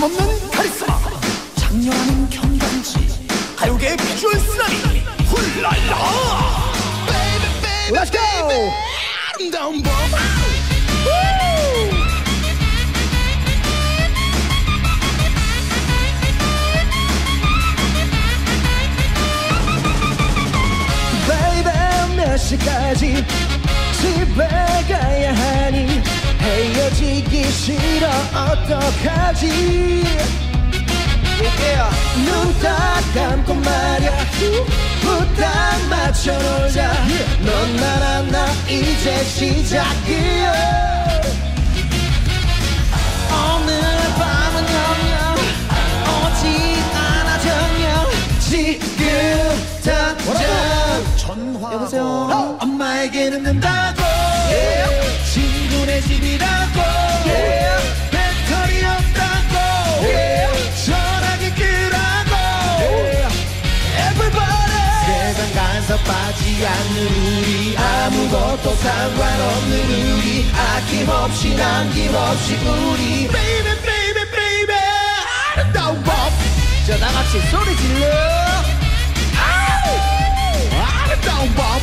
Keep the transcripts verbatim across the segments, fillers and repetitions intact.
힘없는 카리스마, 장렬하는 경감지, 가요계의 비주얼 쓰나미 훌랄라. Let's go! 아름다운 법. Baby, 몇 시까지 집에 가야 하니? 헤어지기 싫어 어떡하지? yeah. 눈 딱 감고 말야 부탁 맞춰 놀자. yeah. 넌 나랑 나 이제 시작이야. 오늘 밤은 영영 오지 않아 정녕. 지금 당장 전화. 여보세요. 어? 엄마에게 늦는다고. yeah. 친구네 집이라고. yeah. 배터리 없다고. yeah. 전화기 끄라고. yeah. Everybody. 세상 간섭하지 않는 우리, 아무것도 상관없는 우리, 아낌없이 남김없이 우리. Baby, baby, baby, 아름다운 법. 자, 다같이 소리 질러. 아름다운 법.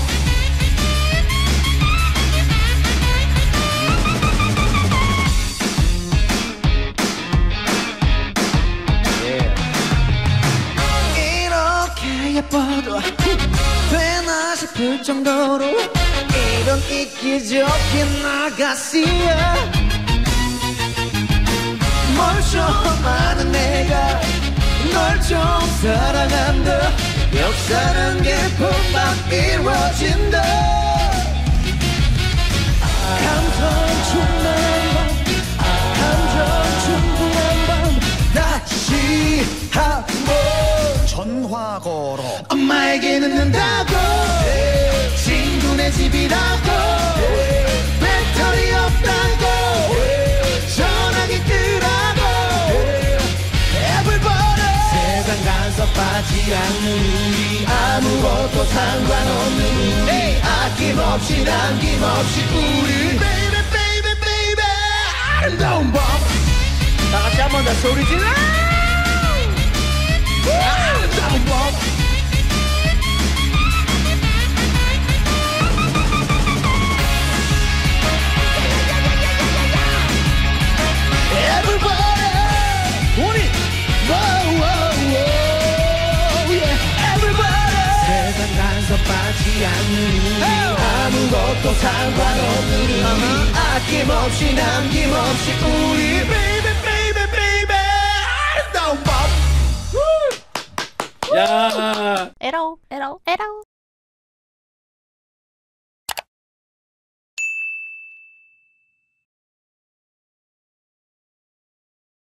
이렇게 예뻐도 되나 싶을 정도로 이런 이기적인 아가씨야. 뭘 좀 아는 내가 널 좀 사랑한다. 역사는 깊은 밤 이루어진다. 감정 충만한 밤, 감정 충분한 밤, 다시 한번 전화 걸어. 엄마에게 늦는다고. yeah. 친구네 집이라고. yeah. 배터리 없다고. yeah. 전화기 끄라고. yeah. Everybody. 세상 간섭하지 않는 우리, 아무것도 상관없는 우리, hey. 아낌없이 남김없이 우리. Baby, baby, baby, 아름다운 법. 다같이 한 번 더 소리 질러. 아름다운 법. Everybody. 우리 Whoa, whoa, whoa, yeah. Everybody. 세상 간섭하지 않는 우리, 아무것도 상관없는 우리, uh-huh. 아낌없이 남김없이 우리. Baby, baby, baby, 아름다운 법. 야. 에러 에러 에러